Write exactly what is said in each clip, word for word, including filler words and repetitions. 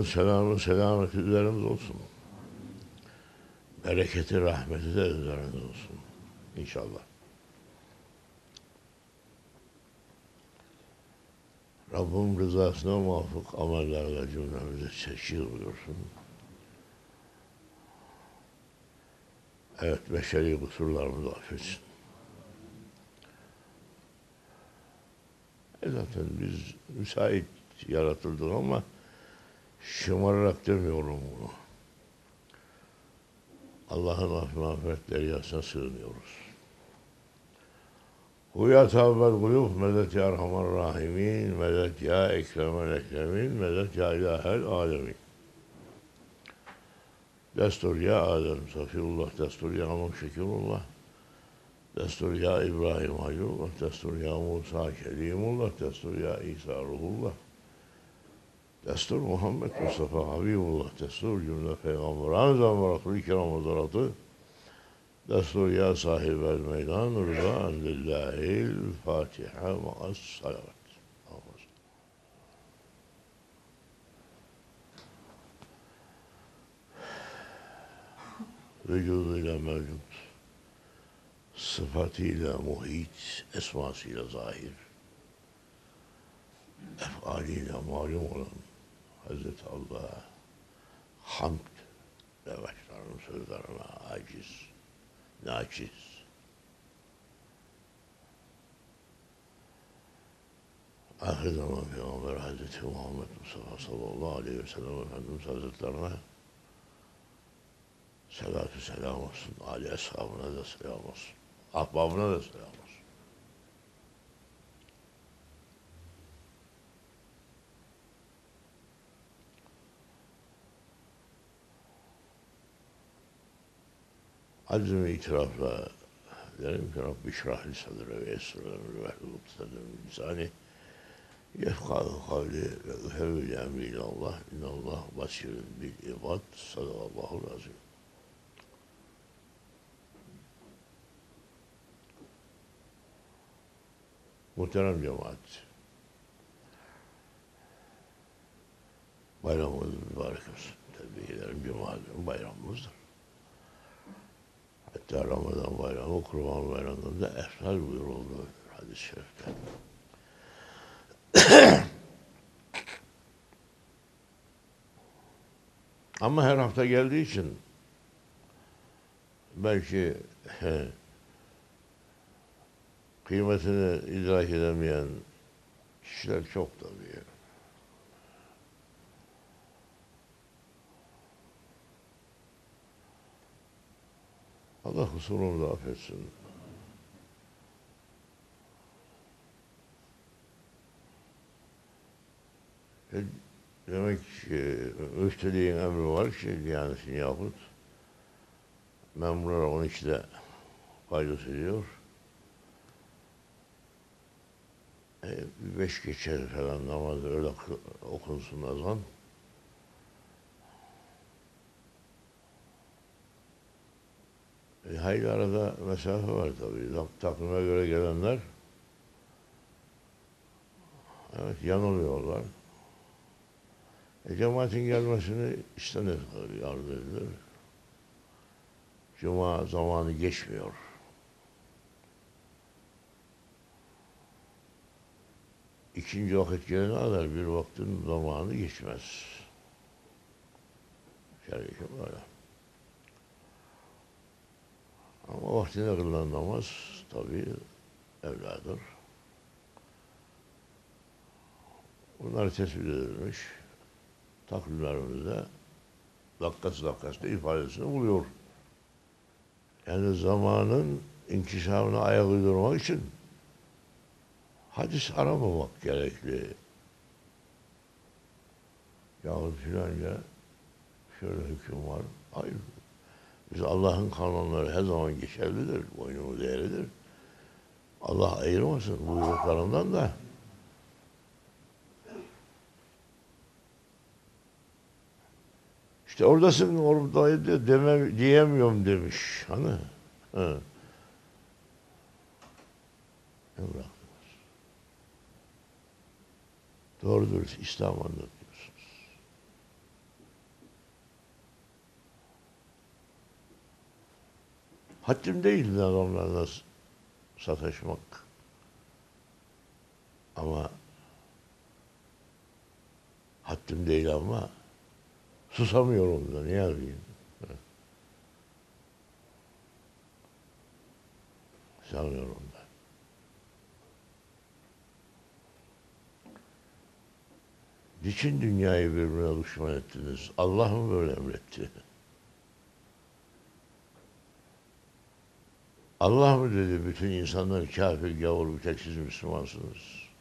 selamı, selameti üzeriniz olsun. Bereketi, rahmeti de üzeriniz olsun. İnşallah. Rabbim rızasına muvafık amellerle cümlemizi seçir buyursun. Evet, beşeri kusurlarımızı affetsin. E zaten biz müsait yaratıldık ama şımararak demiyorum bunu. Allah'ın affı mağfiretleri yasına sığınıyoruz. Huya tavbel gulub medet ya Erhamer Rahimin, medet ya Ekremel Ekremin, medet ya İlahel Alemin. Destur ya Adem Safiyullah, destur ya Nuh Şekirullah, destur ya İbrahim Halilullah, destur ya Musa Kelimullah, destur ya İsa Ruhullah, destur Muhammed Mustafa Habibullah, destur cümle peygamber anzam ve Resul-i Kiram Hazretleri, destur ya sahibel meydan rıza lillahil Fatiha ma'as salavat. Vücuduyla mevcut, sıfatıyla muhit, esmasıyla zahir, efaliyle malum olan Hazreti Allah'a hamd ve başlarım sözlerime aciz, naçiz. Ahir zaman Peygamber Hazreti Muhammed Mustafa sallallahu aleyhi ve sellem Efendimiz Hazretlerine selatü selam olsun, âli eshabına da selam olsun, ahbabına da selam olsun. Aczimi itirafla derim ki Rabbi şrahli sadre ve yessirlerim ve ehlul uksedem lisani yefkahu kavli ve uhevvil emri ilallah innallah basirun bil ibad sadakallahul azim. Muhterem cemaat, bayramımız mübarek olsun. Tebrik ederim, cemaatin bayramımızdır. Hatta Ramazan bayramı, Kurban bayramında eftal buyuruldu hadis-i şerifte. Ama her hafta geldiği için belki he, kıymetini idrak edemeyen kişiler çok tabii. Allah kusurumuzu affetsin. E, demek ki müfteliğin emri var ki Diyanet'in yahut memurlar on ikide paydos ediyor. E, beş geçer falan namazı öyle okunsun azan. E, hayli arada mesafe var tabii. Takvime göre gelenler evet yanılıyorlar. E, cemaatin gelmesini istenir tabii, arz edilir. Cuma zamanı geçmiyor. İkinci vakit gelene kadar bir vaktin zamanı geçmez. Şerifim böyle. Ama vaktine kılınan namaz tabii evladır. Bunlar tespit edilmiş. Takvimlerimizde dakikası dakikasında ifadesini buluyor. Yani zamanın inkişafına ayak uydurmak için hadis aramamak gerekli. Yahut filanca şöyle hüküm var. Hayır. Biz Allah'ın kanunları her zaman geçerlidir. Boynumu değerlidir. Allah ayırmasın buyruklarından da. İşte oradasın, oradaydı deme, diyemiyorum demiş. Hani? Ha. Ne bıraktınız? Doğrudur, İslam anlatıyorsunuz. Haddim değil onlarla sataşmak. Ama haddim değil ama susamıyorum da ne yapayım? Sanıyorum da. Niçin dünyayı birbirine düşman ettiniz? Allah mı böyle emretti? Allah mı dedi bütün insanlar kafir, gavur, bir tek siz Müslümansınız?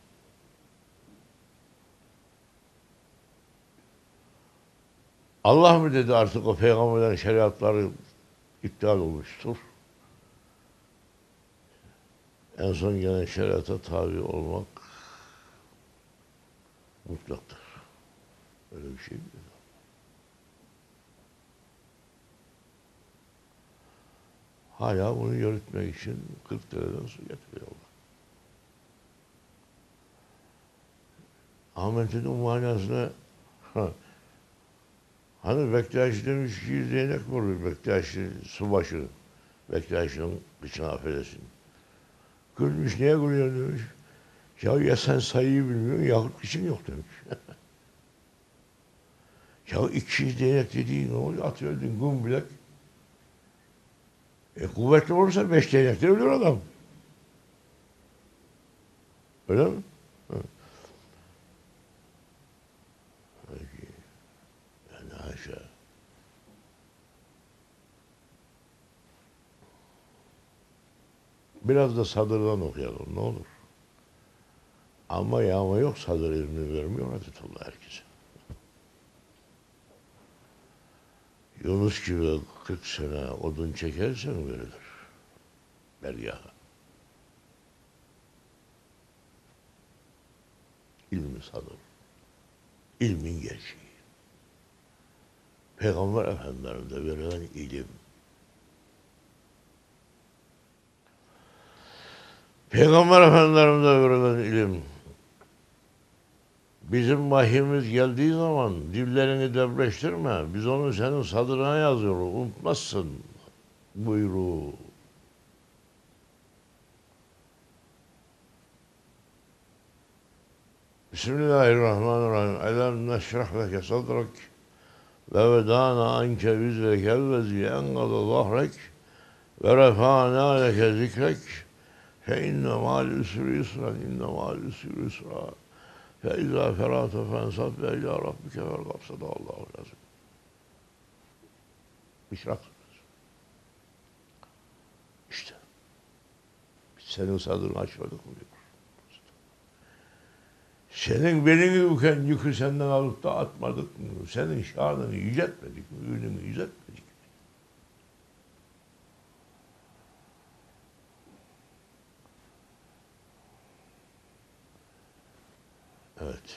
Allah mı dedi artık o peygamberlerin şeriatları iptal olmuştur? En son gelen şeriata tabi olmak mutlaktır. Öyle bir şey mi? Hala bunu yürütmek için kırk dereden su getiriyorlar. Ahmet'in manasına hani Bektaşi demiş ki değnek vurur Bektaşi subaşı. Bektaşi'nin kıçına affedersin. Gülmüş, niye gülüyor demiş. Ya ya sen sayıyı bilmiyorsun yahut kıçın yok demiş. Ya iki yüz değnek dediğin ne oluyor? Atıyordun kum bilek. E kuvvetli olursa beş değnekte ölür adam. Öyle mi? Hı. Peki. Yani haşa. Biraz da sadırdan okuyalım ne olur. Ama yağma yok sadır ilmi vermiyor Hazretullah herkese. Yunus gibi kırk sene odun çekersen verilir. Dergaha. İlmi sadır. İlmin gerçeği. Peygamber Efendimiz'e verilen ilim. Peygamber Efendimiz'e verilen ilim. Bizim vahyimiz geldiği zaman dillerini devleştirme. Biz onu senin sadrına yazıyoruz. Unutmazsın buyruğu. Bismillahirrahmanirrahim. Elem neşrah leke sadrak ve vedana anke vizreke ellezî engada zahrek ve refâna leke zikrek fe inne ma'al üsrü yusran inne ma'al üsrü yusra fe izâ ferâte fensab ve ilâ rabbike fergab sadallahu lazım. İşrak. İşte. Senin sadrını açmadık mı diyor. Senin belini büken yükü senden alıp da atmadık mı? Senin şanını yüceltmedik mi? Ününü yüceltmedik mi? Evet.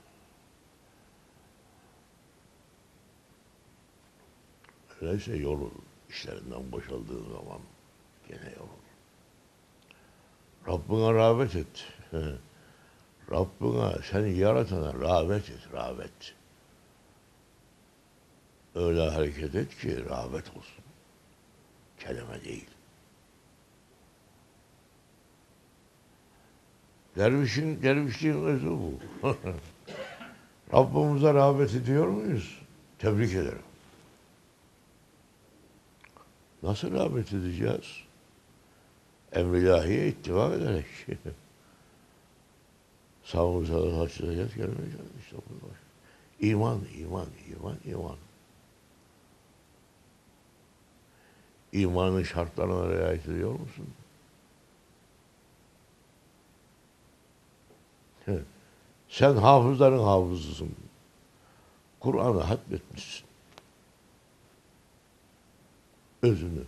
Öyleyse yorul. İşlerinden boşaldığın zaman gene yorul. Rabbına rağbet et. Rabbına, seni yaratana rağbet et, rağbet. Öyle hareket et ki rağbet olsun. Kelime değil. Dervişin, dervişliğin özü bu. Rabbimize rağbet ediyor muyuz? Tebrik ederim. Nasıl rağbet edeceğiz? Emr-i ilahiye ittifak ederek. Sağımıza da haçlayacağız, gelmeyeceğiz. İşte bunlar. İman, iman, iman, iman. İmanın şartlarına riayet ediyor musun? Sen hafızların hafızısın. Kur'an'ı hatmetmişsin. Özünü.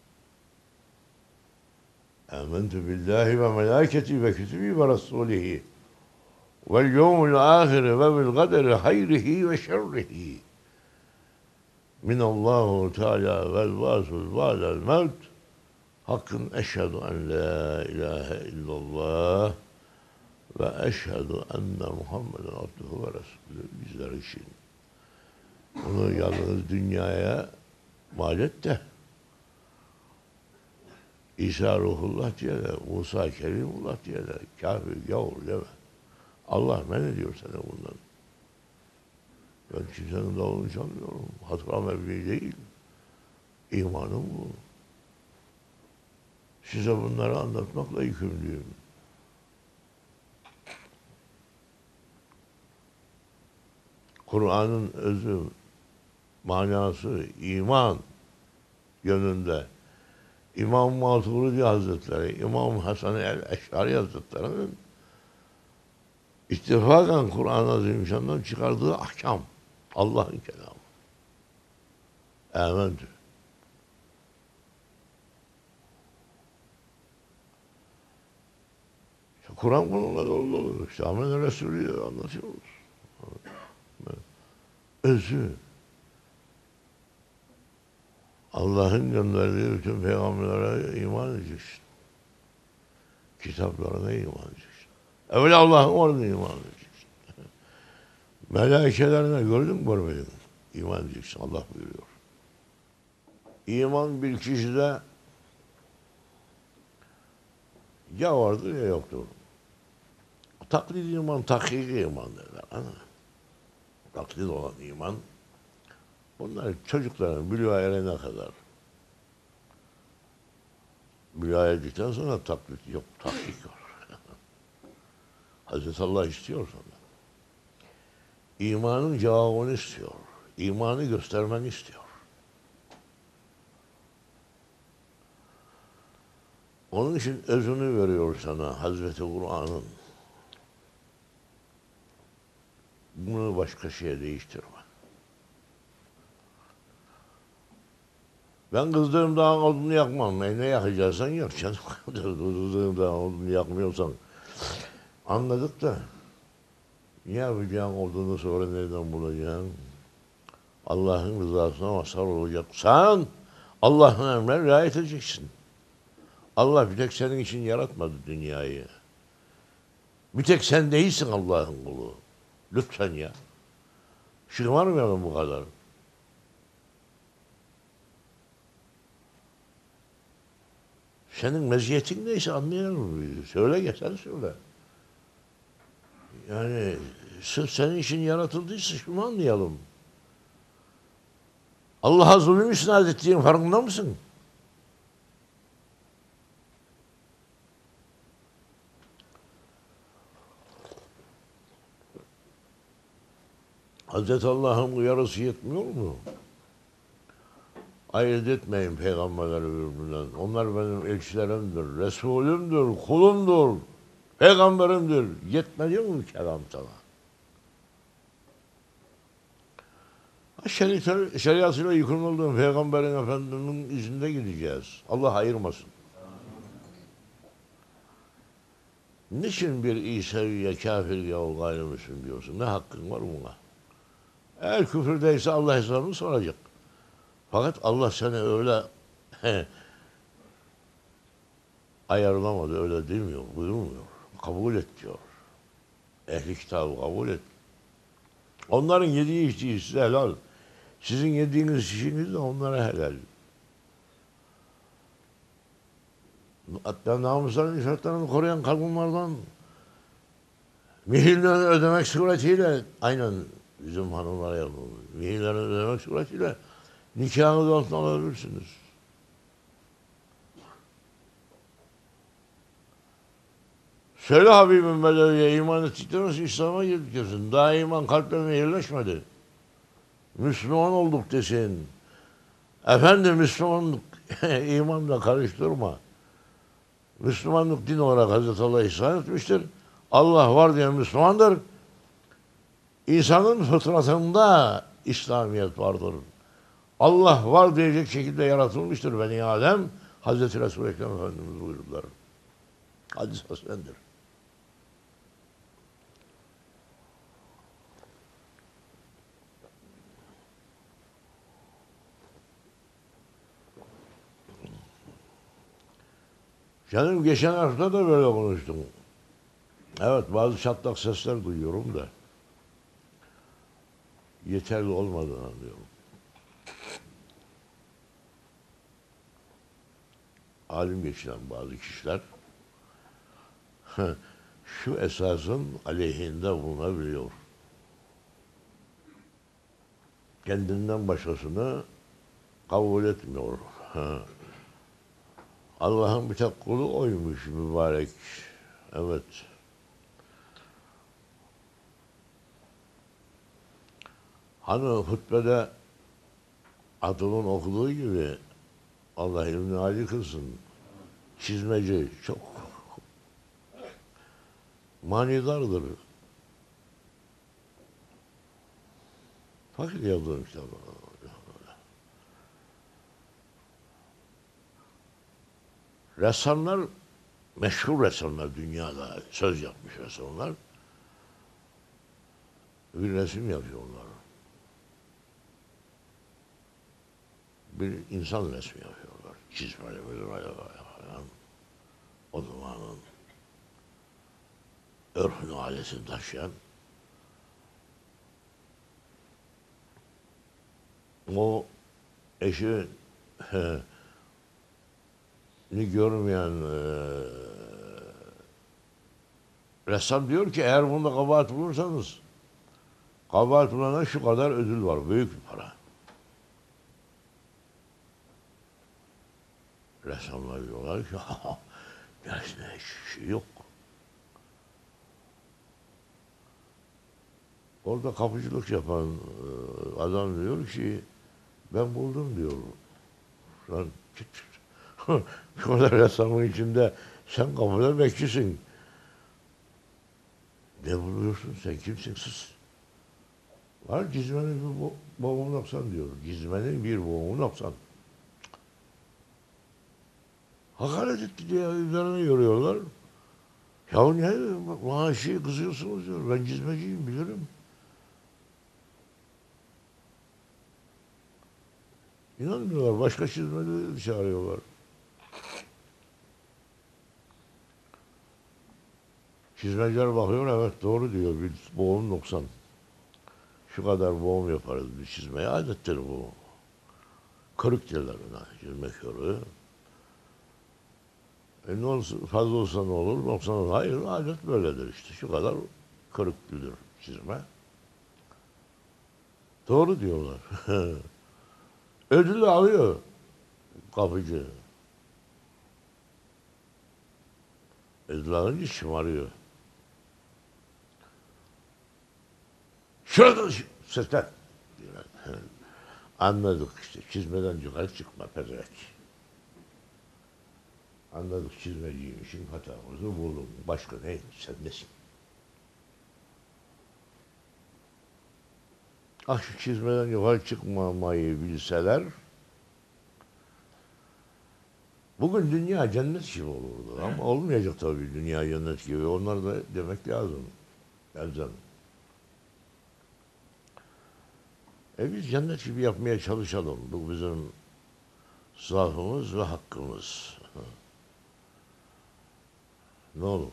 Âmentü billahi ve melâketi ve kütübî ve rasûlihi vel yevmil âhiri ve bil gaderi hayrihi ve şerrihi minallahu teâlâ vel vâsul vâlel mevt hakkın eşhedü en la ilahe illallah ve eşhedü enne Muhammeden abduhu ve resulü bizler için. Bunu yalnız dünyaya mal et de İsa Ruhullah diye de, Musa Kelimullah diye de, kafir, gavur deme. Allah men ediyor seni bundan. Ben kimsenin davulunu çalmıyorum. Hatıra mevli değil. İmanım bu. Size bunları anlatmakla yükümlüyüm. Kur'an'ın özü, manası, iman yönünde İmam Maturidi Hazretleri, İmam Hasan el-Eş'ari Hazretleri'nin ittifakan Kur'an-ı Azimüşşan'dan çıkardığı ahkam, Allah'ın kelamı. Âmentü. İşte Kur'an bununla dolu olur. İşte Ahmet Resulü'yü anlatıyoruz. Özü. Allah'ın gönderdiği bütün peygamberlere iman edeceksin. Kitaplarına iman edeceksin. Evvela Allah'ın varlığına iman edeceksin. Melaikelerine gördün mü görmedin mi? İman edeceksin. Allah buyuruyor. İman bir kişide ya vardır ya yoktur. Taklid iman, tahkik iman derler. Ana. Taklid olan iman, bunlar çocukların bülüğa erene kadar. Bülüğa erdikten sonra taklit yok, tahkik var. Hazreti Allah istiyor sana. İmanın cevabını istiyor. İmanı göstermeni istiyor. Onun için özünü veriyor sana Hazreti Kur'an'ın. Bunu başka şeye değiştirme. Ben kızdığım dağın odunu yakmam. E ne yakacaksan yak canım. Kızdığım dağın odunu yakmıyorsan. Anladık da ne yapacaksın odunu sonra nereden bulacaksın? Allah'ın rızasına mazhar olacaksan Allah'ın emrine riayet edeceksin. Allah bir tek senin için yaratmadı dünyayı. Bir tek sen değilsin Allah'ın kulu. Lütfen ya. Şımarmayalım bu kadar. Senin meziyetin neyse anlayalım. Söyle ya, sen söyle. Yani sırf senin için yaratıldıysa şunu anlayalım. Allah'a zulüm isnat ettiğin farkında mısın? Hazreti Allah'ın uyarısı yetmiyor mu? Ayırt etmeyin peygamberleri birbirinden. Onlar benim elçilerimdir, Resulümdür, kulumdur, peygamberimdir. Yetmedi mi kelam sana? Şeriat, şeriatıyla yıkılmadığın peygamberin efendinin izinde gideceğiz. Allah ayırmasın. Niçin bir İsa'ya kafir ya gayrimüslim diyorsun? Ne hakkın var buna? Eğer küfürdeyse Allah hesabını soracak. Fakat Allah seni öyle ayarlamadı, öyle demiyor, buyurmuyor. Kabul et diyor. Ehli kitabı kabul et. Onların yediği içtiği size helal. Sizin yediğiniz işiniz de onlara helal. Hatta namusların şartlarını koruyan kadınlardan mihirlerini ödemek suretiyle aynen bizim hanımlara yapılıyor. Mihirlerini ödemek suretiyle nikahınız altına alabilirsiniz. Söyle Habibim Bedevi'ye iman ettikten sonra İslam'a girdik desin. Daha iman kalplerine yerleşmedi. Müslüman olduk desin. Efendim Müslümanlık imanla karıştırma. Müslümanlık din olarak Hazreti Allah ihsan etmiştir. Allah var diye Müslümandır. İnsanın fıtratında İslamiyet vardır. Allah var diyecek şekilde yaratılmıştır Beni Adem. Hazreti Resul-i Ekrem Efendimiz buyurdular. Hadis hasendir. Canım geçen hafta da böyle konuştum. Evet, bazı çatlak sesler duyuyorum da yeterli olmadığını anlıyorum. alim geçinen bazı kişiler şu esasın aleyhinde bulunabiliyor. Kendinden başkasını kabul etmiyor. Allah'ın bir tek kulu oymuş mübarek. Evet. Hani hutbede Atıl'ın okuduğu gibi Allah ilmini âli kılsın. Çizmeci çok manidardır. Fakir yazdığım kitap. Ressamlar, meşhur ressamlar dünyada söz yapmış ressamlar. Bir resim yapıyorlar. Bir insan resmi yapıyorlar. Çizmeli böyle falan. O zamanın örfünü ailesini taşıyan o eşi he, ni görmeyen e, ressam diyor ki eğer bunda kabahat bulursanız kabahat bulana şu kadar ödül var. Büyük bir para. Ressamlar diyorlar ki gerçekten hiçbir şey yok. Orada kapıcılık yapan e, adam diyor ki ben buldum diyor. Lan şu kadar ressamın içinde sen kapıda bekçisin. Ne buluyorsun sen kimsin sus. Var cizmenin bir boğumu noksan diyor. Cizmenin bir boğumu noksan. Hakaret etti diye üzerine yoruyorlar. Ya ne maaşı kızıyorsunuz diyor. Ben cizmeciyim bilirim. İnanmıyorlar. Başka çizmeleri çağırıyorlar. Çizmeciler bakıyor, evet doğru diyor. Bir boğum noksan. Şu kadar boğum yaparız bir çizmeye. Adettir bu. Kırık derler ona. Çizme körüğü. E ne olsun, fazla olsa ne olur, noksan olur. Hayır, adet böyledir işte. Şu kadar kırıklıdır çizme. Doğru diyorlar. Ödülü alıyor kapıcı. Ödül alınca şımarıyor. Şurada seslen. Anladık işte. Çizmeden yukarı çıkma pezevenk. Anladık çizmeciymişin hatamızı buldum. Başka ne? Sen nesin? Ah şu çizmeden yukarı çıkmamayı bilseler bugün dünya cennet gibi olurdu. Ama olmayacak tabii dünya cennet gibi. Onları da demek lazım. Elzem. E biz cennet gibi yapmaya çalışalım. Bu bizim zaafımız ve hakkımız. Ne olur.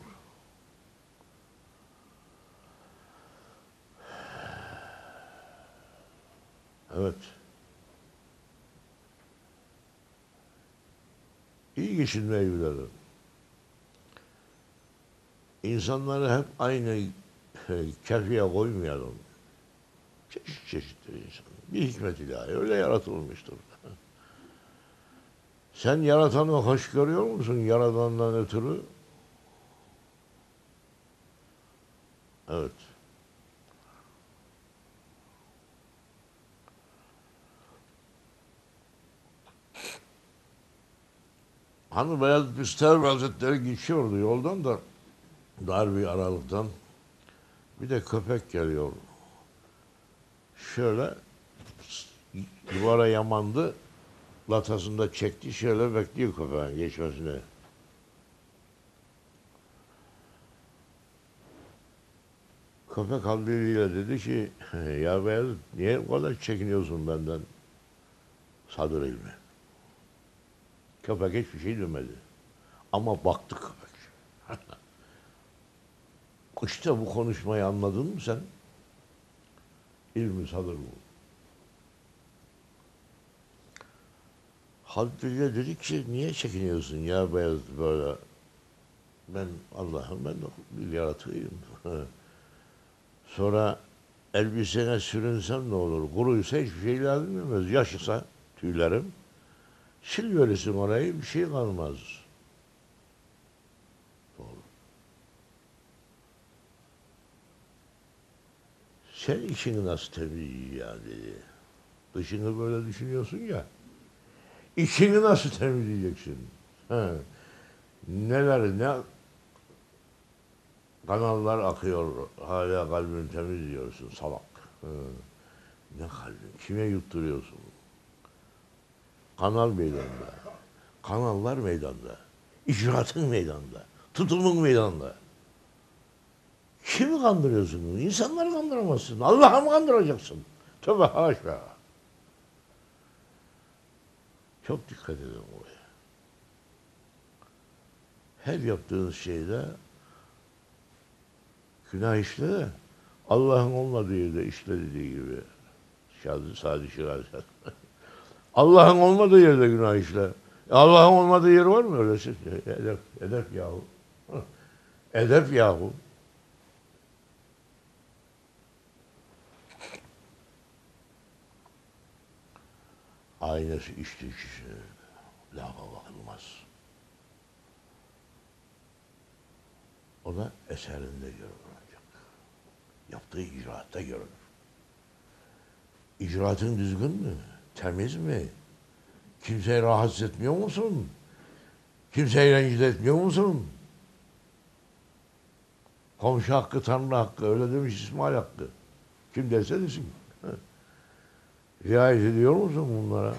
Evet. İyi geçinmeyi bilelim. İnsanları hep aynı kefeye koymayalım. Çeşit çeşittir insan. Bir hikmet ilahi öyle yaratılmıştır. Sen yaratanı hoş görüyor musun yaradandan ötürü? Evet. Hani Beyazıt Bistami Hazretleri geçiyordu yoldan da dar bir aralıktan. Bir de köpek geliyor. Şöyle duvara yamandı. Latasında çekti. Şöyle bekliyor köpeğin geçmesini. Köpek haliyle dedi ki ya Beyazıt niye bu kadar çekiniyorsun benden? Sadır ilmi. Köpek hiçbir şey demedi. Ama baktı köpek. İşte bu konuşmayı anladın mı sen? İlmi sadır bu. Hatice dedi ki niye çekiniyorsun ya beyaz böyle? Ben Allah'ım ben de bir yaratığıyım. Sonra elbisene sürünsem ne olur? Kuruysa hiçbir şey lazım gelmez. Yaşısa tüylerim. Sil verirsin orayı bir şey kalmaz. Doğru. Sen içini nasıl temizleyeceksin ya dedi. Dışını böyle düşünüyorsun ya. İçini nasıl temizleyeceksin? He. Neler ne kanallar akıyor hala kalbini temizliyorsun salak. He. Ne kalbin? Kime yutturuyorsun? Kanal meydanda. Kanallar meydanda. İcraatın meydanda. Tutumun meydanda. Kimi kandırıyorsun? İnsanları kandıramazsın. Allah'ı mı kandıracaksın? Tövbe haşa. Çok dikkat edin oraya. Her yaptığınız şeyde günah işle de Allah'ın olmadığı yerde işle dediği gibi. Şadi Sadi Şirazi. Allah'ın olmadığı yerde günah işle. E Allah'ın olmadığı yer var mı öyle şey? Edep, edep yahu. Edep yahu. Aynası içti kişi. Lafa bakılmaz. O da eserinde görünecek. Yaptığı icraatta görünür. İcraatın düzgün mü? Temiz mi? Kimseyi rahatsız etmiyor musun? Kimseyi rencide etmiyor musun? Komşu hakkı, Tanrı hakkı, öyle demiş İsmail Hakkı. Kim derse desin. Riayet ediyor musun bunlara?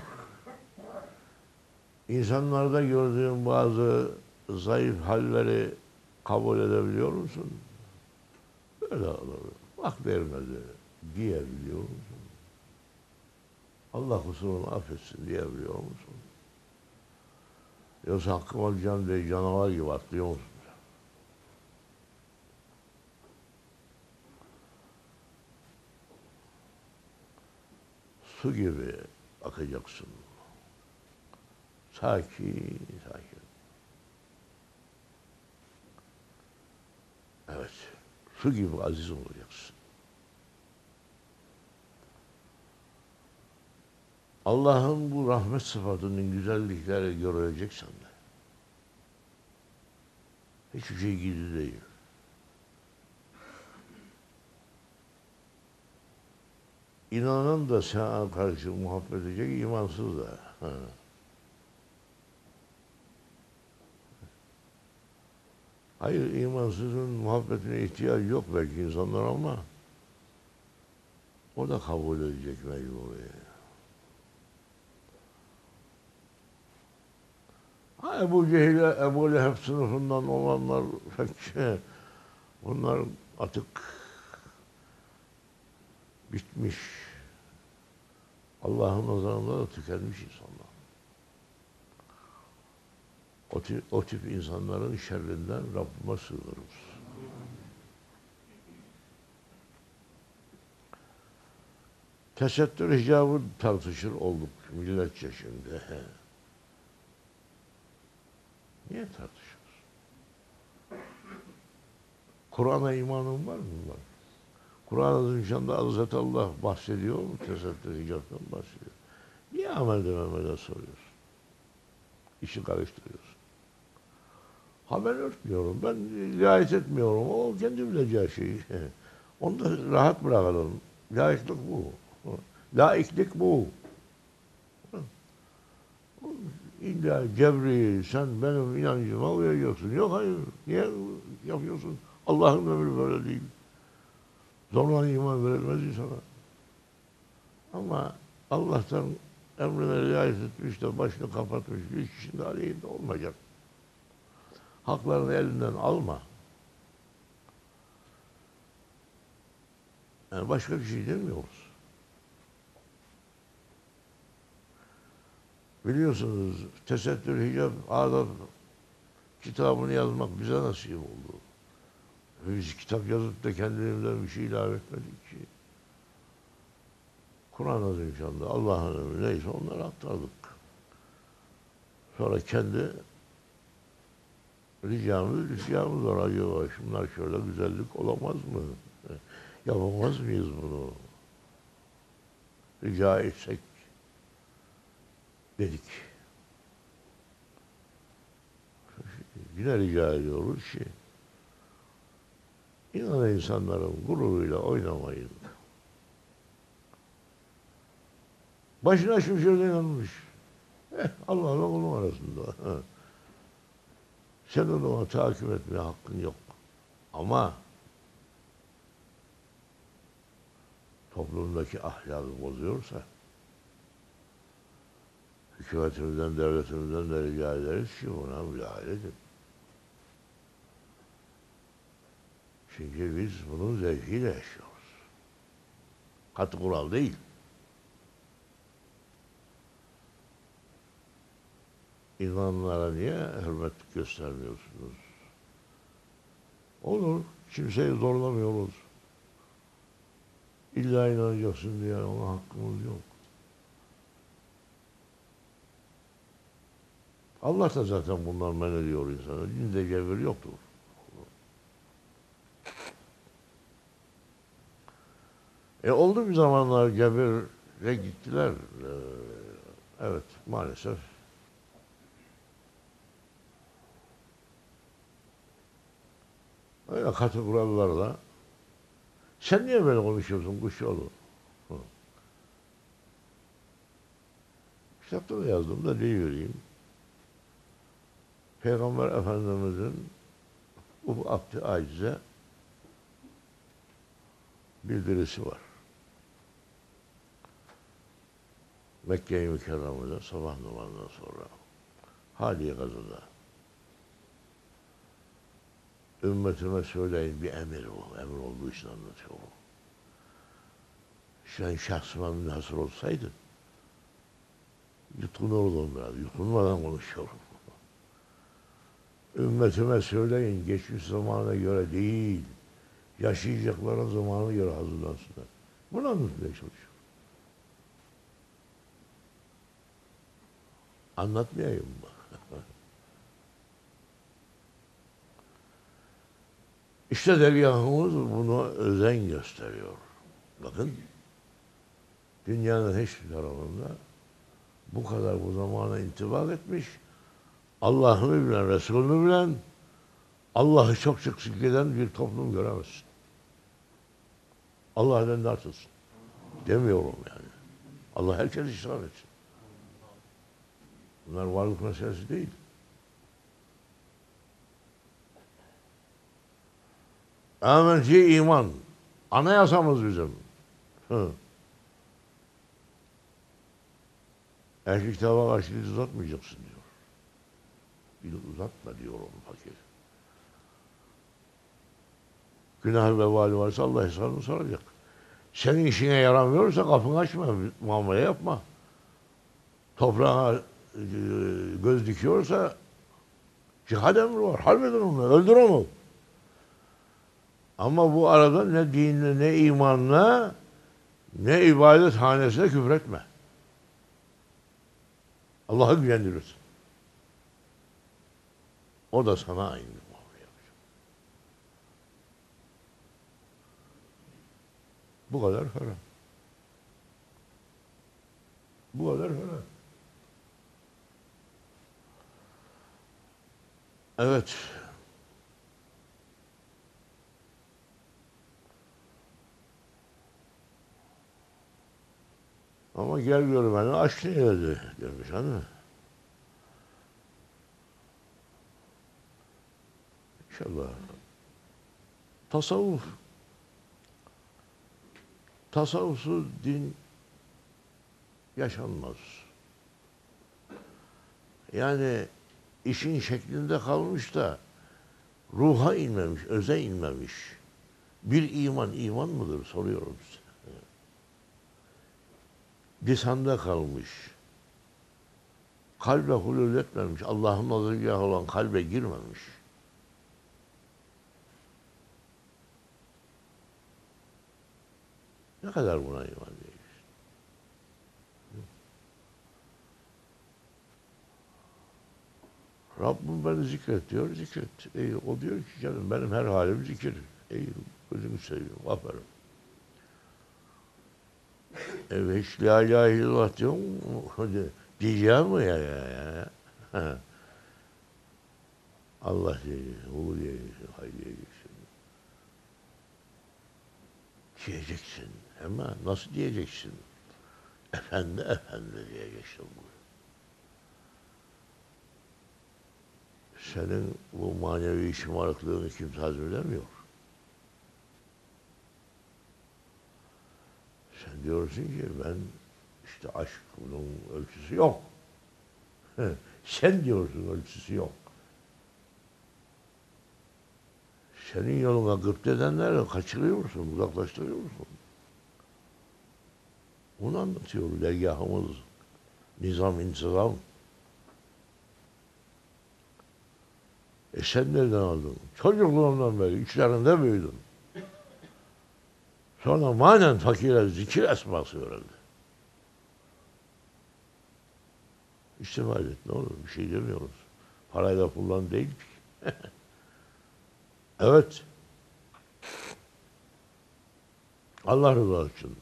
İnsanlarda gördüğün bazı zayıf halleri kabul edebiliyor musun? Böyle olur. Bak vermedi diyebiliyor musun? Allah kusurunu affetsin diyebiliyor musun? Yoksa hakkım alacağım diye canavar gibi atlıyor musun? Su gibi akacaksın. Sakin, sakin. Evet, su gibi aziz olacaksın. Allah'ın bu rahmet sıfatının güzellikleri göreceksen de hiçbir şey gizli değil. İnanan da sana karşı muhabbet edecek, imansız da. Ha. Hayır, imansızın muhabbetine ihtiyacı yok belki insanlar ama o da kabul edecek mecburi. Ha, Ebu Cehil'e, Ebu Leheb sınıfından olanlar pek şey, bunlar artık bitmiş. Allah'ın nazarında da tükenmiş insanlar. O tip, o tip insanların şerrinden Rabbime sığınırız. Tesettür icabı tartışır olduk milletçe şimdi. Niye tartışıyoruz? Kur'an'a imanın var mı? Var. Kur'an-ı Azimşan'da Hazreti Allah bahsediyor mu? Tesettür icabından bahsediyor. Niye amel dememeden soruyorsun? İşi karıştırıyorsun. Ha ben örtmüyorum, ben riayet etmiyorum. O kendi bileceği şeyi. Onu da rahat bırakalım. Laiklik bu. Laiklik bu. İlla cebri, sen benim inancıma uyacaksın. Yok hayır, niye yapıyorsun? Allah'ın emri böyle değil. Zorla iman verilmez insana. Ama Allah'tan emrine riayet etmiş de başını kapatmış bir kişinin aleyhinde olmayacak. Haklarını elinden alma. Yani başka bir şey demiyoruz. Biliyorsunuz tesettür, hicab, adab kitabını yazmak bize nasip oldu. Biz kitap yazıp da kendimizden bir şey ilave etmedik ki. Kur'an-ı Azimşan'da Allah'ın emri neyse onları aktardık. Sonra kendi ricamız, ricamız var. Acaba şunlar şöyle güzellik olamaz mı? Yapamaz mıyız bunu? Rica etsek dedik. Yine rica ediyoruz ki İnan insanların gururuyla oynamayın. Başına şimşirden yanmış. Eh, Allah'la onun arasında. Senin ona takip etmeye hakkın yok. Ama toplumdaki ahlakı bozuyorsa hükümetimizden, devletimizden de rica ederiz ki buna müdahale edin. Çünkü biz bunun zevkiyle yaşıyoruz. Katı kural değil. İnananlara niye hürmet göstermiyorsunuz? Olur. Kimseyi zorlamıyoruz. İlla inanacaksın diye ona hakkımız yok. Allah da zaten bundan men ediyor insanı. Dinde cevher yoktur. E oldu bir zamanlar cebire gittiler. Ee, evet maalesef. Öyle katı kurallarla. Sen niye böyle konuşuyorsun Kuşçuoğlu? Hı. Kitapta da yazdım da deyivereyim. Peygamber Efendimiz'in bu abd-i acize bildirisi var. Mekke-i Mükerreme'de sabah namazından sonra hali gazada ümmetime söyleyin bir emir o. Emir olduğu için anlatıyorum. Sen şahsıma münhasır olsaydı yutkunurdum biraz. Yutkunmadan konuşuyorum. Ümmetime söyleyin geçmiş zamana göre değil, yaşayacakları zamana göre hazırlansınlar. Bunu anlatmaya çalışıyorum. Anlatmayayım mı? İşte dergahımız buna özen gösteriyor. Bakın, dünyanın hiçbir tarafında bu kadar bu zamana intibak etmiş, Allah'ını bilen, Resulünü bilen, Allah'ı çok çok zikreden bir toplum göremezsin. Allah elinden artırsın. Demiyorum yani. Allah herkes ısrar etsin. Bunlar varlık meselesi değil. Âmenci iman. Anayasamız bizim. Hı. Ehli kitaba karşı diz uzatmayacaksın diyor. Bir uzatma diyor onu fakir. Günah ve vebali varsa Allah hesabını soracak. Senin işine yaramıyorsa kapını açma, muamele yapma. Toprağa e, göz dikiyorsa cihad emri var. Harbedin onu, öldür onu. Ama bu arada ne dinle, ne imanla, ne ibadet hanesine küfretme. Allah'ı güvendirirsin. O da sana aynı muamele yapacak. Bu kadar ferah. Bu kadar ferah. Evet. Ama gel gör beni aç neydi demiş hani. İnşallah. Tasavvuf. Tasavvufsuz din yaşanmaz. Yani işin şeklinde kalmış da ruha inmemiş, öze inmemiş. Bir iman, iman mıdır soruyorum size. Lisanda kalmış. Kalbe hulul etmemiş. Allah'ın azizgahı olan kalbe girmemiş. Ne kadar buna iman değil. Rabbim beni zikret diyor, zikret. E, o diyor ki canım benim her halim zikir. Ey gözünü seveyim, aferin. E, hiç la ilahe illallah diyor mu? Diyeceğim mi ya? ya, ya? Ha. Allah diyeceksin, ulu diyeceksin, hay diyeceksin. Diyeceksin. Ama nasıl diyeceksin? Efendi, efendi diyeceksin. Senin bu manevi şımarıklığını kimse hazmedemiyor. Sen diyorsun ki ben işte aşk bunun ölçüsü yok. Sen diyorsun ölçüsü yok. Senin yoluna gıpta edenleri kaçırıyor musun, uzaklaştırıyor musun? Onu anlatıyor dergahımız. Nizam, intizam. E sen nereden aldın? Çocukluğumdan beri içlerinde büyüdüm. Sonra manen fakire zikir esması öğrendi. İstimal et ne olur bir şey demiyoruz. Parayla pulla değil ki. Evet. Allah rızası için.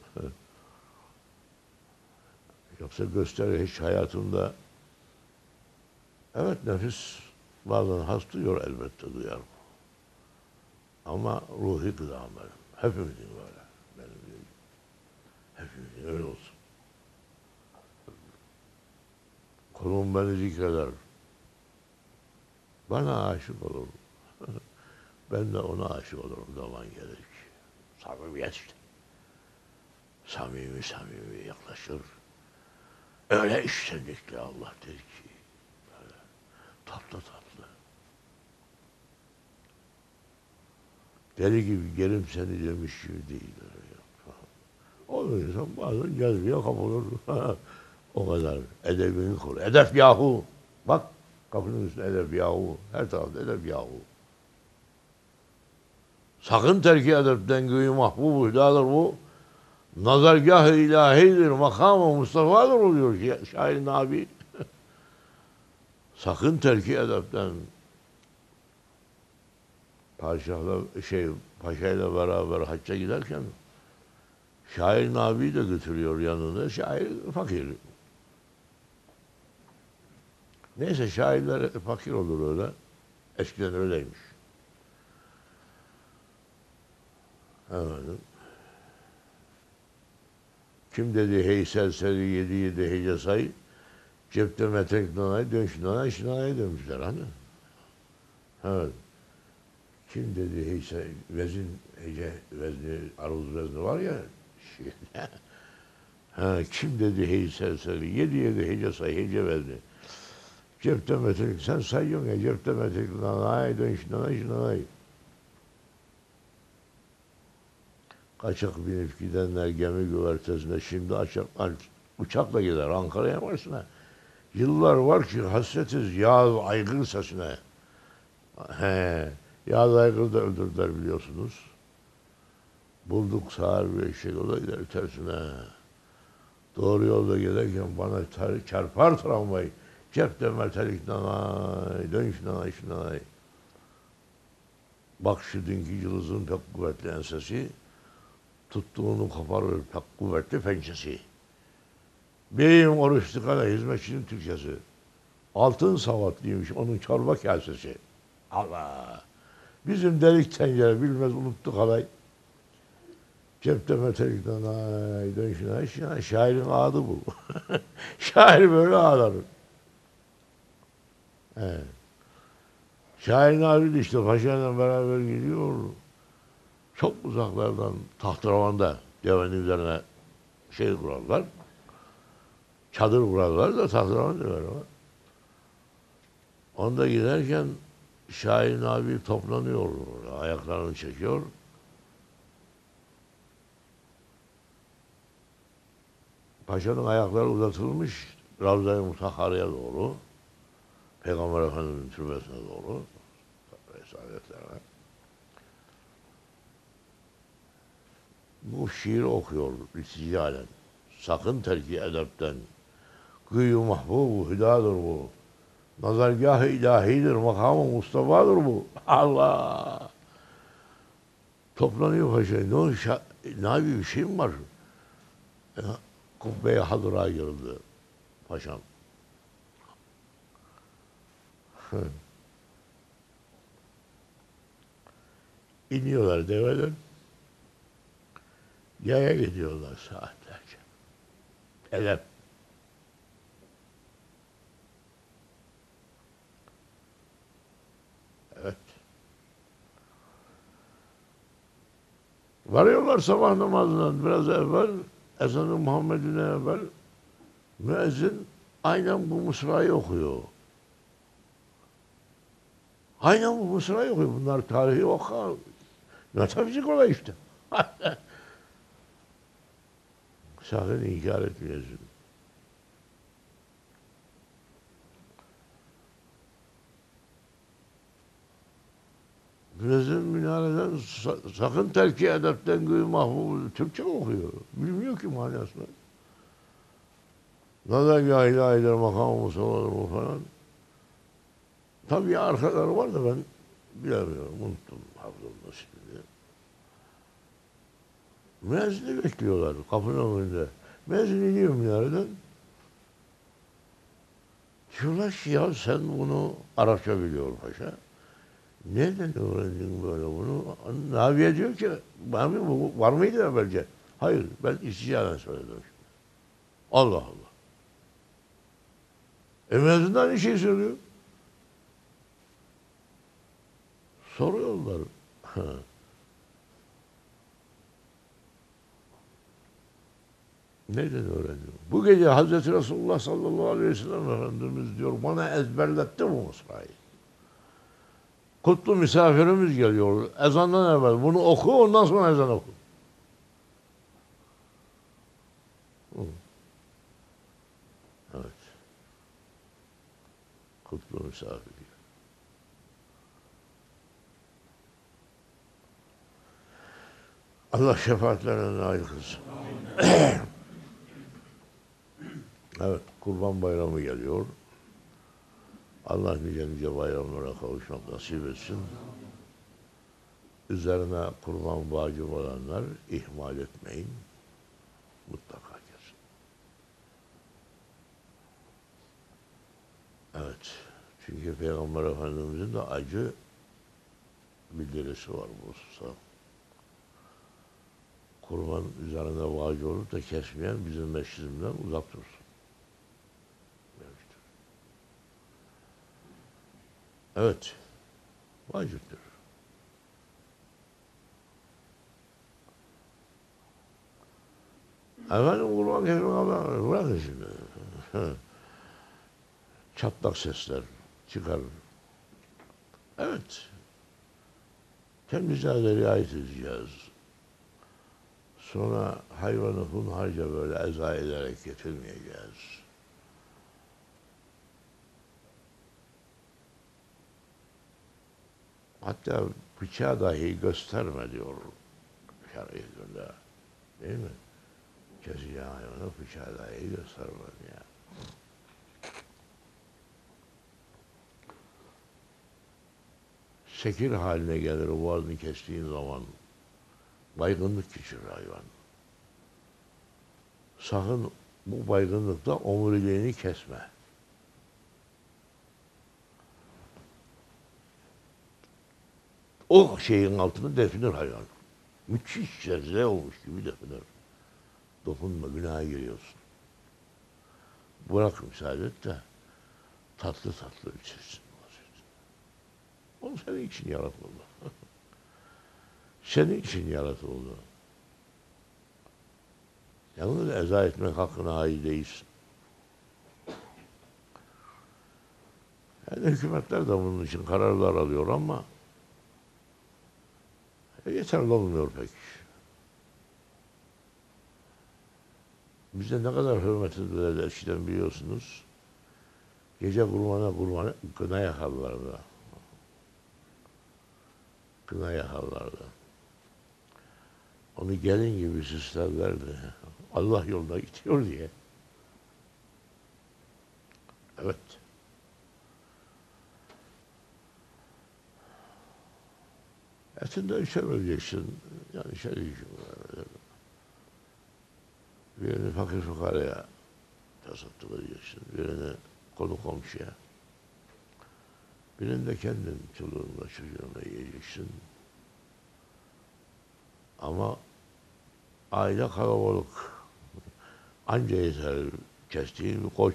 Yoksa gösteri hiç hayatımda evet nefis bazen has duyuyor elbette duyar. Ama ruhi gıdam benim. Hepimizin böyle. Benim değil. Hepimizin öyle olsun. Kulum beni zikreder. Bana aşık olur. Ben de ona aşık olurum zaman gelir ki. Samimiyet işte. Samimi samimi yaklaşır. Öyle içtenlikle Allah der ki. Böyle tatlı tatlı. Deli gibi gelim seni demiş gibi değil. O insan bazen cezbeye kapılır. O kadar. Edebini kur. Edep yahu. Bak kapının üstünde edep yahu. Her tarafta edep yahu. Sakın terki edepten göğü mahbubu hüdadır bu. Nazargah-ı ilahidir, makam-ı Mustafa'dır oluyor şair Nabi. Sakın terki edepten. Padişahla şey paşayla beraber hacca giderken şair Nabi de götürüyor yanında. Şair fakir. Neyse şairler fakir olur öyle. Eskiden öyleymiş. Efendim. Kim dedi hey serseri yedi yedi hece say, cepte metrek nanay, dönüş nanay, şinanay demişler hani. Evet. Kim dedi hey say, vezin, hece, vezni, aruz vezni var ya, ha, kim dedi hey serseri yedi yedi hece say, hece vezni. Cepte metrek, sen sayıyorsun ya, cepte metrek nanay, dönüş nanay, şinanay. Kaçak binip gidenler gemi güvertesinde şimdi açak, uçakla gider Ankara'ya varsına. Yıllar var ki hasretiz Yağız Aygır sesine. He, Yağız Aygır da öldürdüler biliyorsunuz. Bulduk sağır bir eşek o da gider tersine. Doğru yolda giderken bana tar- çarpar tramvay. Cepte metelik nanay, dönüş nanay, şinanay. Bak şu dünkü yıldızın pek kuvvetli ensesi. Tuttuğunu koparır pek kuvvetli pençesi. Beyim oruç tıkana hizmetçinin Türkçesi. Altın savatlıymış onun çorba kasesi. Allah! Bizim delik tencere bilmez unuttuk alay. Cepte metelikten ay dönüşün ay şairin adı bu. Şair böyle ağlar. Evet. Şairin adı işte paşayla beraber gidiyor. Çok uzaklardan tahtıravanda devenin üzerine şey kurarlar. Çadır kurarlar da tahtıravan diyorlar ama. Onda giderken Şahin abi toplanıyor. Ayaklarını çekiyor. Paşanın ayakları uzatılmış Ravza-i Mutahhara'ya doğru. Peygamber Efendimiz'in türbesine doğru. Resaletlerine. Bu şiir okuyor isticalen. Sakın terki edepten. Gıyı mahbubu hüdadır bu. Nazargâh-ı ilahidir, makamı Mustafa'dır bu. Allah! Toplanıyor paşa. Ne oldu? Ne yapıyor? Bir şey mi var? E, Kubbe-i Hadır'a girdi paşam. İniyorlar deveden. Yaya gidiyorlar saatlerce. Edep. Evet. Varıyorlar sabah namazından biraz evvel, ezan-ı Muhammed'ine evvel müezzin aynen bu mısrayı okuyor. Aynen bu mısrayı okuyor. Bunlar tarihi oku. Metafizik olay işte. Sakın inkar etmeyesin. Müezzin minareden sakın terki edepten göğü mahmud Türkçe okuyor. Bilmiyor ki manasını. Nazargâh ilahidir, makamı Mustafa'dır falan. Tabii arkaları var da ben bilemiyorum. Unuttum hafızamda şimdi. Müezzini bekliyorlar kapının önünde. Müezzin iniyor minareden. Diyorlar ki ya sen bunu Arapça biliyor paşa. Nereden öğrendin böyle bunu? Naviye diyor ki bu var mıydı evvelce? Hayır ben istişaren söyledim. Allah Allah. E müezzin aynı şeyi söylüyor. Soruyorlar. Neyden öğrendin? Bu gece Hazreti Resulullah sallallahu aleyhi ve sellem Efendimiz diyor bana ezberletti bu mısrayı. Kutlu misafirimiz geliyor. Ezandan evvel bunu oku ondan sonra ezan oku. Evet. Kutlu misafir. Allah şefaatlerine nail kılsın. Evet, Kurban Bayramı geliyor. Allah nice nice bayramlara kavuşmak nasip etsin. Üzerine kurban vacip olanlar ihmal etmeyin. Mutlaka kesin. Evet. Çünkü Peygamber Efendimiz'in de acı bildirisi var bu hususta. Kurban üzerine vacip olup da kesmeyen bizim mescidimizden uzak dursun. Evet. Vaciptir. Efendim kurban kesmek bırakın şimdi. Çatlak sesler çıkar. Evet. Temizliğe riayet edeceğiz. Sonra hayvanı hunharca böyle eza ederek getirmeyeceğiz. Hatta bıçağı dahi gösterme diyor şer'i günde. Değil mi? Kesici hayvanı bıçağı dahi göstermez ya. Şekil haline gelir o boğazını kestiğin zaman. Baygınlık geçirir hayvan. Sakın bu baygınlıkta omuriliğini kesme. O şeyin altını definir hayvan. Müthiş zevzele olmuş gibi definir. Dokunma, günaha giriyorsun. Bırak müsaade et de tatlı tatlı bitirsin. O senin için yaratıldı. Senin için yaratıldı. Yalnız eza etmek hakkına ait değilsin. Yani hükümetler de bunun için kararlar alıyor ama yeterli olmuyor pek. Bizde ne kadar hürmet edilirdi eskiden biliyorsunuz. Gece kurmana kurmana kına yakarlardı. Kına yakarlardı. Onu gelin gibi süslerlerdi. Allah yoluna gidiyor diye. Evet. Etinden sömüreceksin. Yani şey diyeceğim. Birini fakir fukaraya tasadduk edeceksin. Birini konu komşuya. Birini de kendin çoluğunla çocuğunla yiyeceksin. Ama aile kalabalık. Anca yeter kestiğin bir koç.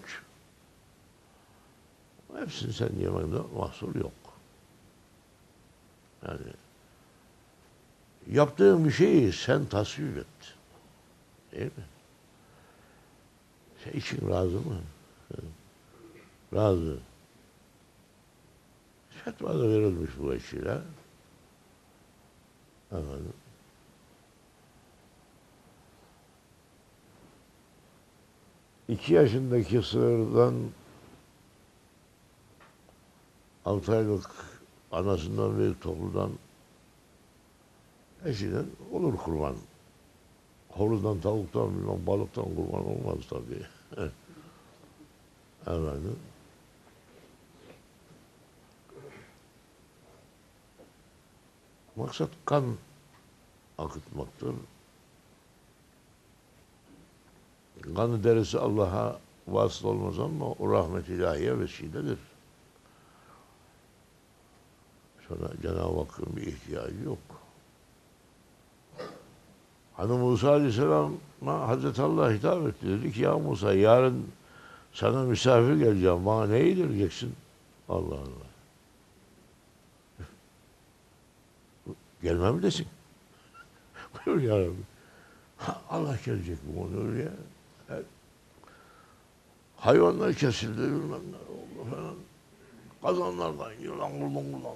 Hepsini sen yemekte mahsur yok. Yani yaptığın bir şeyi sen tasvip et. Değil mi? Şey için razı mı? Razı. Fetva da verilmiş bu eşiyle. Efendim. İki yaşındaki sığırdan altı aylık anasından ve toplumdan eşiden olur kurban. Horuzdan, tavuktan, bilmem, balıktan kurban olmaz tabii. Efendim. Maksat kan akıtmaktır. Kanı derisi Allah'a vasıl olmaz ama o rahmet ilahiye vesiledir. Sonra Cenab-ı Hakk'ın bir ihtiyacı yok. Hani Musa Aleyhisselam'a Hazreti Allah hitap etti. Dedi ki ya Musa yarın sana misafir geleceğim. Bana ne yedireceksin? Allah Allah. Gelmem desin. Buyur ya Rabbi. Ha, Allah gelecek bu onu ya. Evet. Hayvanlar kesildi bilmem ne oldu falan. Kazanlardan yılan kurban kurban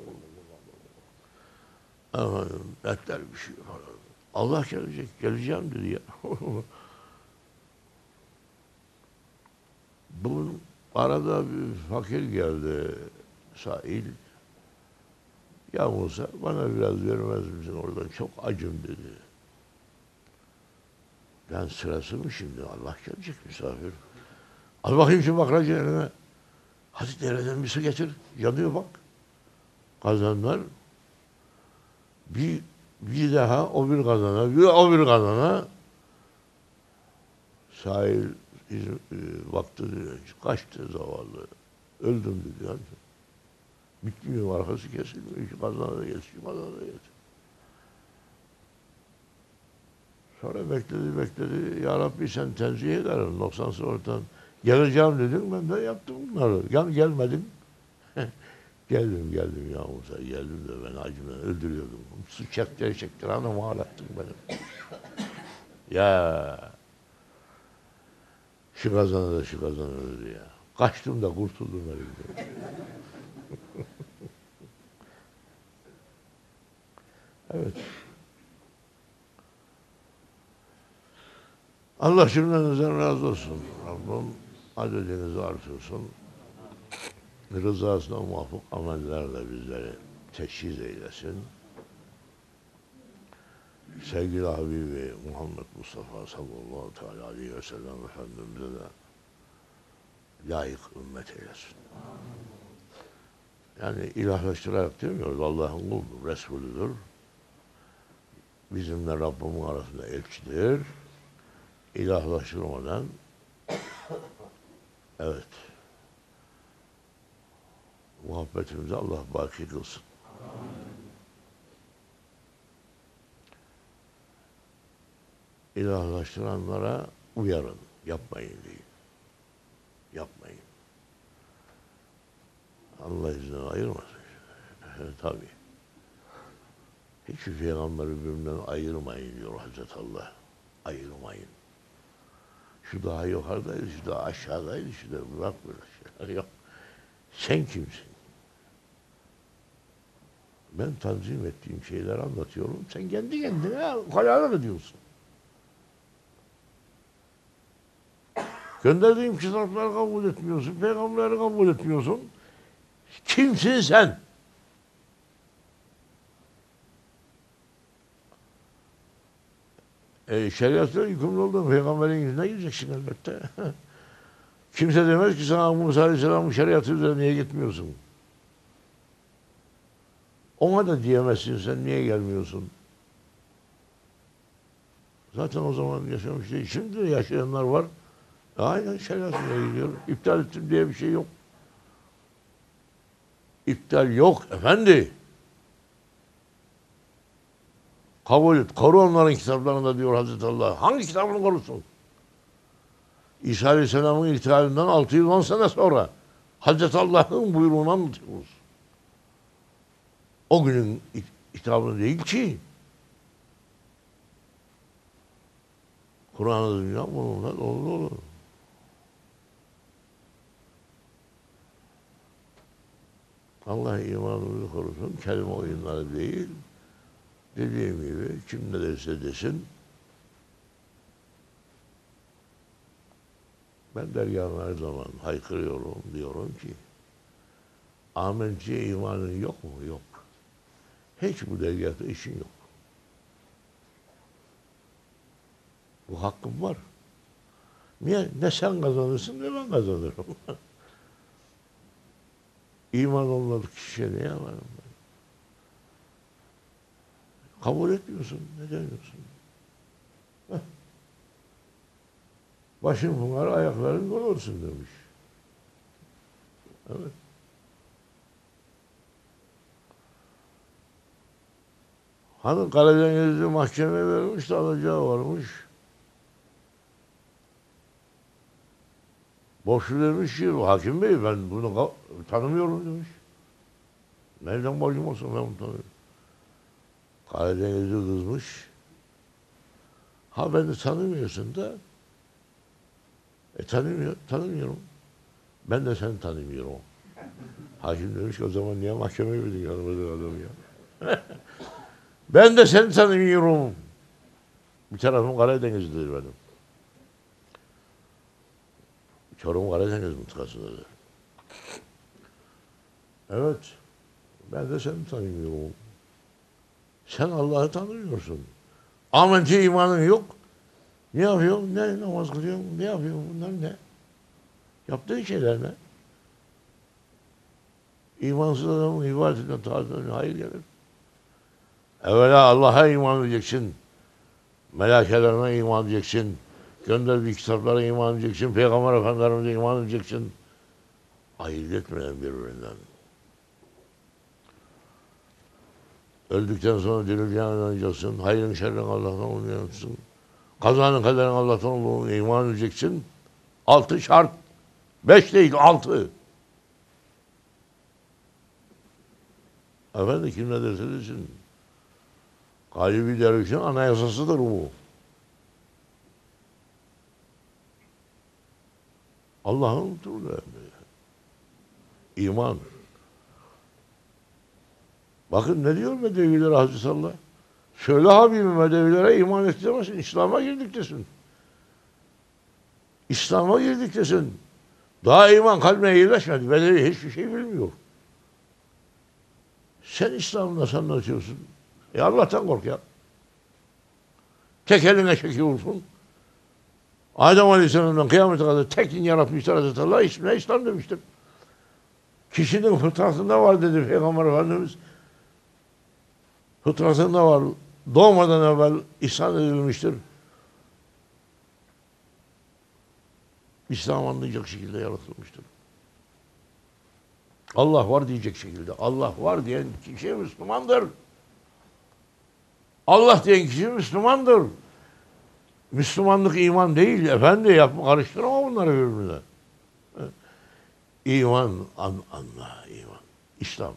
kurban. Efendim etler bir şey falan. Allah gelecek, geleceğim dedi ya. Bunun arada bir fakir geldi, sahil. Ya Musa bana biraz vermez misin oradan, çok acım dedi. Ben sırası mı şimdi, Allah gelecek misafir. Al bakayım şu bakracı eline. Hadi dereden bir su getir, yanıyor bak. Kazanlar bir bir daha o bir kazana, bir o bir kazana sahil e, baktı diyor, kaçtı zavallı, öldüm dedi. Yani. Bitmiyor, arkası kesilmiyor, şu kazana da geç, şu kazana da geç. Sonra bekledi, bekledi, ya Rabbi sen tenzih ederim, noksansız ortadan geleceğim dedim, ben de yaptım bunları. Yani gelmedim. Geldim, geldim ya Musa, geldim de ben acımdan öldürüyordum. Su çektir, çektir, hanım ağlattın benim. Ya, şu kazana da şu kazana öldü ya. Kaçtım da kurtuldum elimden. Evet. Allah cümlenizden razı olsun. Rabbim adedinizi artırsın. Rızasına muvafık amellerle bizleri teşhis eylesin. Sevgili Habibi Muhammed Mustafa sallallahu teala aleyhi ve sellem Efendimiz'e de layık ümmet eylesin. Yani ilahlaştırarak demiyoruz. Allah'ın kuludur, Resulüdür. Bizimle Rabbimin arasında elçidir. İlahlaştırmadan evet muhabbetimizi Allah baki kılsın. İlahlaştıranlara uyarın. Yapmayın deyin. Yapmayın. Allah izniyle ayırmasın. Tabii. Hiçbir peygamberi birbirinden ayırmayın diyor Hazreti Allah. Ayırmayın. Şu daha yukarıdaydı, şu daha aşağıdaydı, şu da bırak böyle şeyler yok. Sen kimsin? Ben tanzim ettiğim şeyleri anlatıyorum. Sen kendi kendine hayal ediyorsun. Gönderdiğim kitapları kabul etmiyorsun, peygamberleri kabul etmiyorsun. Kimsin sen? E, şeriatla yükümlü olduğun peygamberin yüzüne gireceksin elbette. Kimse demez ki sana Musa Aleyhisselam'ın şeriatı üzerine niye gitmiyorsun? Ona da diyemezsin, sen niye gelmiyorsun? Zaten o zaman yaşamış değil. Şimdi de yaşayanlar var. Aynen şerefine gidiyor. İptal ettim diye bir şey yok. İptal yok efendi. Kabul et. Koru onların kitaplarında diyor Hazreti Allah. Hangi kitabını korusun? İsa Aleyhisselam'ın irtihalinden altı yüz on sene sonra Hazreti Allah'ın buyruğunu anlatıyoruz. O günün kitabını değil ki. Kur'an-ı dünya bununla dolu dolu. Allah imanımızı korusun. Kelime oyunları değil. Dediğim gibi kim ne derse desin. Ben dergâhına her zaman haykırıyorum, diyorum ki Ahmetçiye imanın yok mu? Yok. Hiç bu dergâhta işin yok. Bu hakkım var. Niye? Ne sen kazanırsın ne ben kazanırım. İman olmadık kişiye ne yaparım ben? Kabul etmiyorsun. Ne demiyorsun? Heh. Başın bunlar ayakların gol olsun demiş. Evet. Hani Karadeniz'de mahkeme vermiş de alacağı varmış. Borçlu demiş ki hakim bey ben bunu tanımıyorum demiş. Nereden borcum olsun ben bunu tanıyorum. Karadeniz'de kızmış. Ha beni tanımıyorsun da e tanımıyor, tanımıyorum. Ben de seni tanımıyorum. Hakim demiş ki o zaman niye mahkemeye verdin yanımadığın adamı ya? Ben de seni tanımıyorum. Bir tarafım Karadeniz'dir benim. Çorum Karadeniz mıntıkasındadır. Evet. Ben de seni tanımıyorum. Sen Allah'ı tanımıyorsun. Ahmet'e imanın yok. Ne yapıyorsun? Ne namaz kılıyorsun? Ne yapıyorsun? Bunlar ne? Yaptığın şeyler ne? İmansız adamın ibadetinden taatına hayır gelir. Evvela Allah'a iman edeceksin. Melakelerine iman edeceksin. Gönderdiği kitaplara iman edeceksin. Peygamber Efendimiz'e iman edeceksin. Ayırt etmeyen birbirinden. Öldükten sonra dirileceğine inanacaksın. Hayrın şerrin Allah'tan umuyacaksın. Kazanın kaderin Allah'tan olduğunu iman edeceksin. Altı şart. Beş değil, altı. Efendim kim ne derse desin. Galibi dervişin anayasasıdır bu. Allah'ın lütfuyla. İman. Bakın ne diyor Medevilere Hazreti Allah? Söyle Habibim Medevilere iman ettiremezsin. İslam'a girdik desin. İslam'a girdik desin. Daha iman kalbine yerleşmedi. Medevi hiçbir şey bilmiyor. Sen İslam'ı nasıl anlatıyorsun? E Allah'tan kork ya. Tek eline çeki vursun. Adem Aleyhisselam'dan kıyamete kadar tek din yaratmışlar Hazreti Allah. İsmine İslam demiştir. Kişinin fıtratında var dedi Peygamber Efendimiz. Fıtratında var. Doğmadan evvel ihsan edilmiştir. İslam anlayacak şekilde yaratılmıştır. Allah var diyecek şekilde. Allah var diyen kişi Müslümandır. Allah diyen kişi Müslümandır. Müslümanlık iman değil. Efendi yapma, karıştırma bunları birbirine. İman, an, anla, iman. İslam.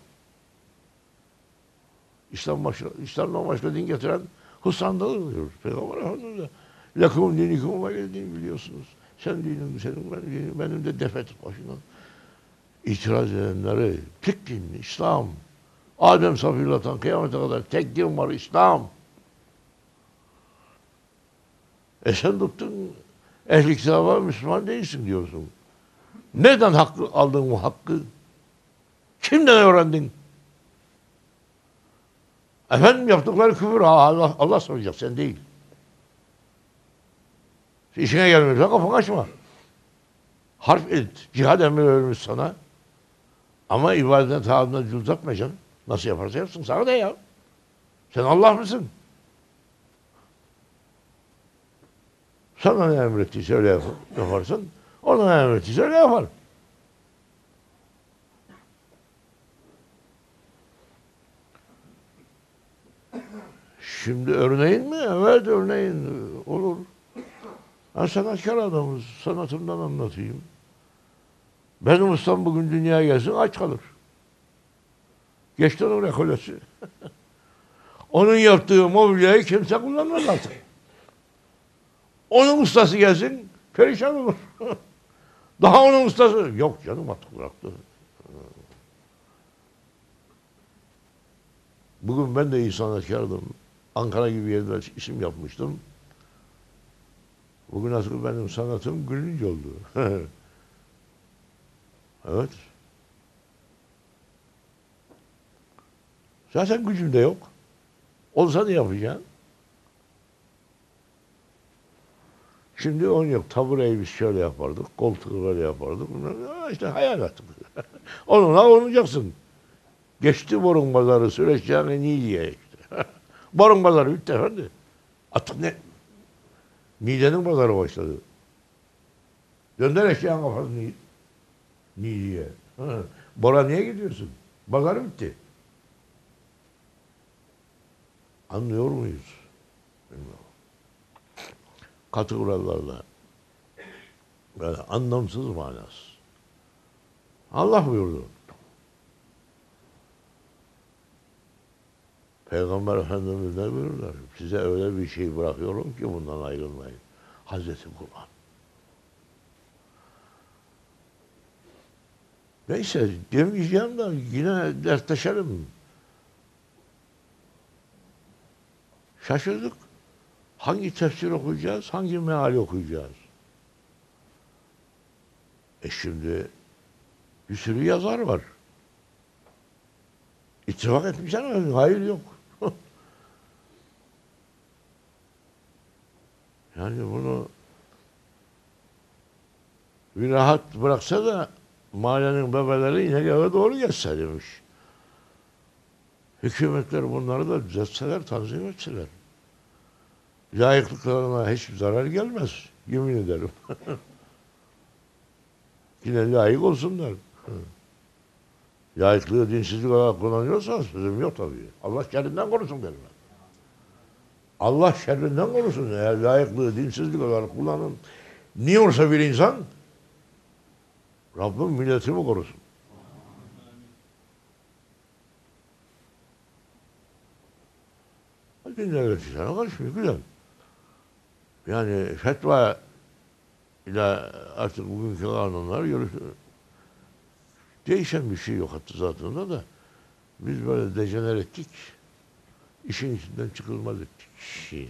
İslam başka, İslam'dan başka din getiren husrandadır diyor. Peygamber Efendimiz lekum dinikum ve din biliyorsunuz. Sen dinin, senin benim dinim, benim de defet başına. İtiraz edenleri, tek din, İslam. Adem Safiyullah'tan kıyamete kadar tek din var, İslam. E sen tuttun, ehli kitaba Müslüman değilsin diyorsun. Neden hakkı aldın bu hakkı? Kimden öğrendin? Efendim yaptıkları küfür, Allah, Allah soracak, sen değil. İşine gelmiyorsa kafanı açma. Harp et, cihad emri verilmiş sana. Ama ibadetten taadına cüz atmayacaksın. Nasıl yaparsa yapsın. Sana ne ya? Sen Allah mısın? Sana ne emrettiyse öyle yap- yaparsın. Ona ne emrettiyse öyle yapar. Şimdi örneğin mi? Evet örneğin olur. Ben sanatkar adamız. Sanatımdan anlatayım. Benim ustam bugün dünyaya gelsin aç kalır. Geçti onun ekolesi. Onun yaptığı mobilyayı kimse kullanmaz artık. Onun ustası gelsin perişan olur. Daha onun ustası. Yok canım artık bıraktı. Bugün ben de iyi sanatkardım. Ankara gibi yerde isim yapmıştım. Bugün artık benim sanatım gülünç oldu. Evet. Zaten gücüm de yok. Olsa ne yapacaksın? Şimdi on yok. Tabureyi biz şöyle yapardık. Koltuğu böyle yapardık. Bunlar, işte hayal ettik. Onunla oynayacaksın. Geçti borun pazarı süreçeceğine Niğde'ye işte. Borun pazarı bitti efendi. Artık ne? Niğde'nin pazarı başladı. Gönder eşeğin kafasını Niğde'ye. Bora niye gidiyorsun? Pazar bitti. Anlıyor muyuz? Bilmiyorum. Katı kurallarla böyle anlamsız manası. Allah buyurdu. Peygamber Efendimiz ne buyurdular? Size öyle bir şey bırakıyorum ki bundan ayrılmayın. Hazreti Kur'an. Neyse demeyeceğim de yine dertleşelim. Şaşırdık. Hangi tefsir okuyacağız, hangi meal okuyacağız? E şimdi bir sürü yazar var. İttifak etmişler mi? Hayır yok. Yani bunu bir rahat bıraksa da mahallenin bebeleri yine eve doğru geçse demiş. Hükümetler bunları da düzeltseler, tanzim etseler. Layıklıklarına hiç zarar gelmez. Yemin ederim. Yine layık olsunlar. Layıklığı dinsizlik olarak kullanıyorsa sözüm yok tabii. Allah şerrinden korusun benim. Allah şerrinden korusun. Eğer layıklığı dinsizlik olarak kullanın. Niye olsa bir insan Rabbim milletimi korusun. Dinler sana karışmıyor. Güzel. Yani fetva ile artık bugünkü kanunlar görüşüyor. Değişen bir şey yok hattı zatında da. Biz böyle dejener ettik. İşin içinden çıkılmaz ettik. Şey.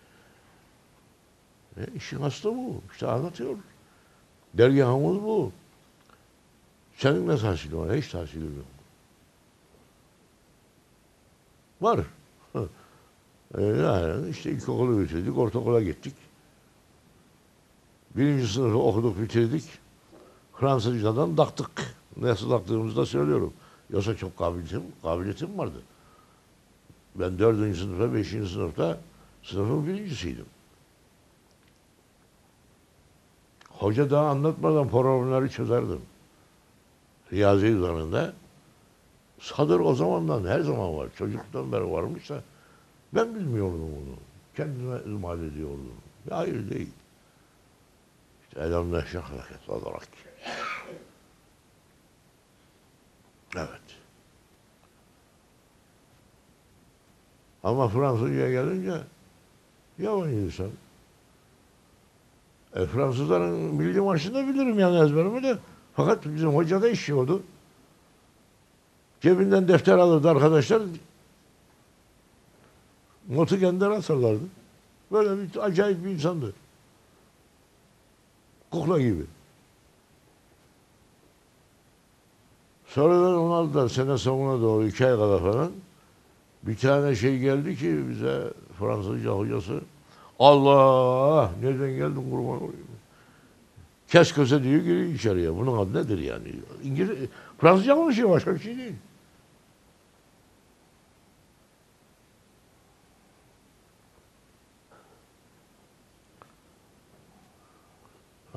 E, işin aslı bu. İşte anlatıyor. Dergahımız bu. Senin ne tahsilin var? Hiç tahsilim yok. Var. E, yani işte ilkokulu bitirdik, ortaokula gittik. Birinci sınıfı okuduk, bitirdik. Fransızcadan taktık. Nasıl taktığımızı da söylüyorum. Yoksa çok kabiliyetim, kabiliyetim vardı. Ben dördüncü sınıfta, beşinci sınıfta sınıfın birincisiydim. Hoca daha anlatmadan problemleri çözerdim. Riyazi üzerinde. Sadır o zamandan her zaman var. Çocukluktan beri varmış da ben bilmiyordum onu. Kendime ihmal ediyordum. Hayır değil. İşte elem neşrah hareket olarak. Evet. Ama Fransızca'ya gelince yavan insan. E, Fransızların milli marşını da bilirim yani ezberimi de. Fakat bizim hoca da işiyordu. Cebinden defter alırdı arkadaşlar. Notu kendileri atarlardı. Böyle bir acayip bir insandı. Kukla gibi. Sonradan onu aldılar sene sonuna doğru iki ay kadar falan. Bir tane şey geldi ki bize Fransızca hocası. Allah! Nereden geldin kurban olayım? Kes köse diyor giriyor içeriye. Bunun adı nedir yani? İngiliz, Fransızca konuşuyor başka bir şey değil.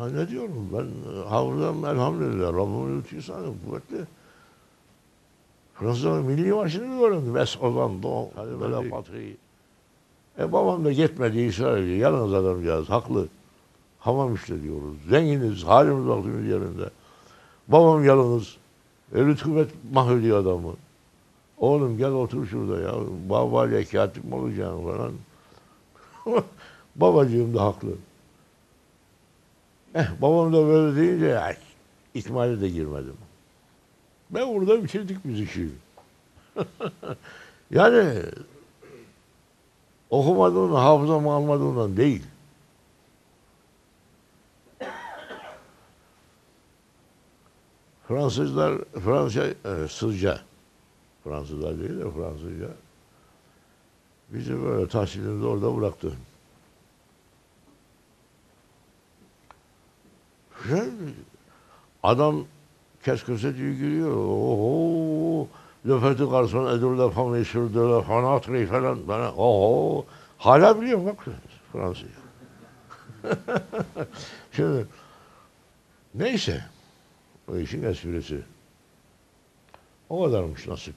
Ha, ne diyorum ben hafızam elhamdülillah Rabbimin lütfü kuvvetli. Fransızların milli marşını biliyorum. Ves Ozan Don. Hadi böyle patri. E babam da gitmedi İsrail'e. Yalnız adamcağız haklı. Hamam işte diyoruz. Zenginiz, halimiz vaktimiz yerinde. Babam yalnız. E, rütubet mahvediyor adamı. Oğlum gel otur şurada ya. Babaliye katip mi olacaksın falan. Babacığım da haklı. Eh babam da böyle deyince ya, ikmale de girmedim. Ben orada bitirdik biz işi. Yani okumadığından, hafızamı almadığından değil. Fransızlar, Fransızca, e, Sızca, Fransızlar değil de Fransızca. Bizi böyle tahsilimizi orada bıraktı. Şey, adam qu'est-ce giriyor. Oho, le petit garçon est de la famille sur de la fenêtre falan. Bana, oho, hala biliyorum bak Fransızca. Şimdi, neyse, o işin esprisi. O kadarmış nasip.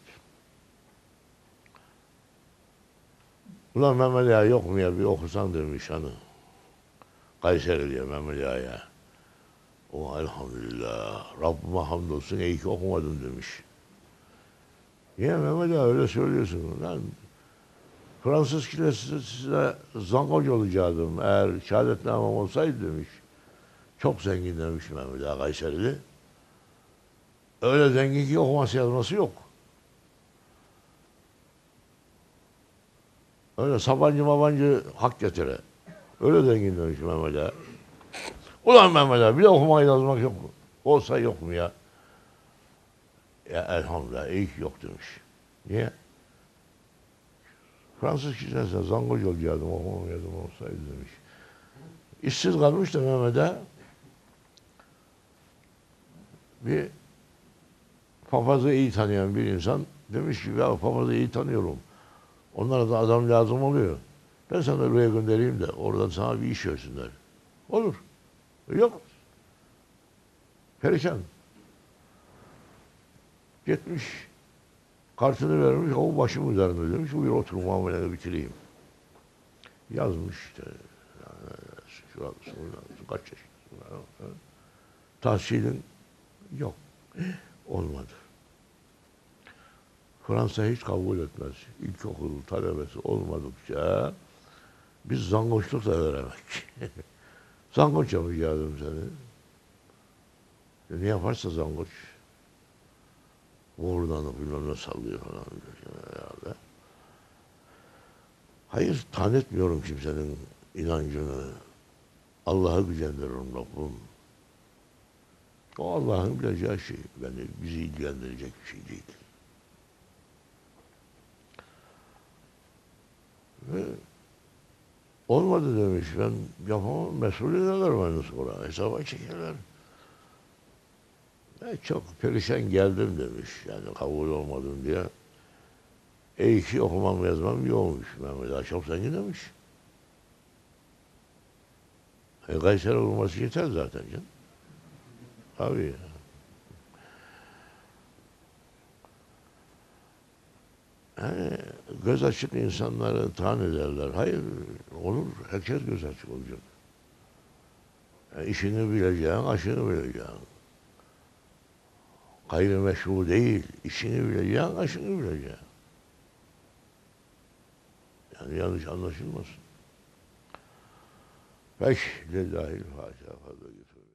Ulan Mehmet Ağa yok mu ya bir okusan demiş hani. Kayseri diye Mehmet Ağa'ya. O elhamdülillah. Rabbime hamdolsun iyi ki okumadın demiş. Niye Mehmet Ağa öyle söylüyorsun? Lan Fransız kilisesine zangoc olacaktım eğer şehadetnamem olsaydı demiş. Çok zengin demiş Mehmet Ağa Kayserili. Öyle zengin ki okuması yazması yok. Öyle Sabancı mabancı hak getire. Öyle zengin demiş Mehmet Ağa. Ulan Mehmet Ağa bir de okumayı yazmak yok mu? Olsa yok mu ya? Ya elhamdülillah iyi ki yok demiş. Niye? Fransız kilisesine zangoc olacaktım okumam yazım olsaydı demiş. İşsiz kalmış da Mehmet Ağa bir papazı iyi tanıyan bir insan demiş ki ya papazı iyi tanıyorum. Onlara da adam lazım oluyor. Ben sana oraya göndereyim de oradan sana bir iş versinler. Olur. Yok. Perişan. Gitmiş. Kartını vermiş. O başım üzerinde demiş. Buyur otur muameleni bitireyim. Yazmış işte. Şurada, şurada, kaç yaşındasın? Tahsilin yok. Olmadı. Fransa hiç kabul etmez. İlkokul talebesi olmadıkça biz zangoçluk da veremek. Zangoç yapacaktım seni. E ne yaparsa zangoç. Oradan bilmem ne sallıyor falan. Herhalde. Hayır, tahan etmiyorum kimsenin inancını. Allah'ı gücendiririm Rabbim. O Allah'ın bileceği şey. Yani bizi ilgilendirecek bir şey değil. Ve olmadı demiş. Ben yapamam. Mesul ederler beni sonra. Hesaba çekerler. Ben çok perişan geldim demiş. Yani kabul olmadım diye. E iki okumam yazmam iyi olmuş. Mehmet Ağa çok zengin demiş. E Kayseri olması yeter zaten canım. Abi ya. Yani göz açık insanları tahan ederler. Hayır, olur. Herkes göz açık olacak. Yani işini bileceksin, aşını bileceksin. Gayrimeşru değil. İşini bileceksin, aşını bileceksin. Yani yanlış anlaşılmasın. Peki, lillahi'l-Fatiha. Fazla götürmeyin.